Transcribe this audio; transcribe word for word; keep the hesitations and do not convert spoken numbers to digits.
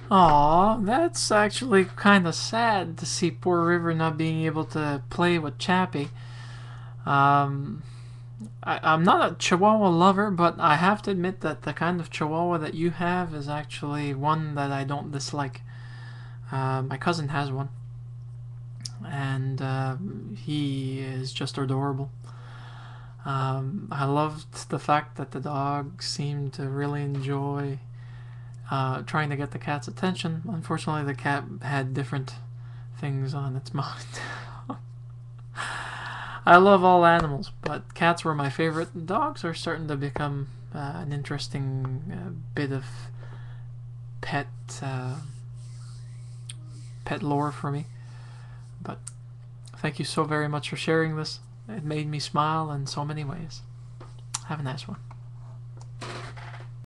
Aw, that's actually kind of sad to see poor River not being able to play with Chappy. Um, I, I'm not a Chihuahua lover, but I have to admit that the kind of Chihuahua that you have is actually one that I don't dislike. Uh, my cousin has one, and uh, he is just adorable. Um, I loved the fact that the dog seemed to really enjoy uh, trying to get the cat's attention. Unfortunately, the cat had different things on its mind. I love all animals, but cats were my favorite. Dogs are starting to become uh, an interesting uh, bit of pet uh, pet lore for me. But thank you so very much for sharing this. It made me smile in so many ways. Have a nice one.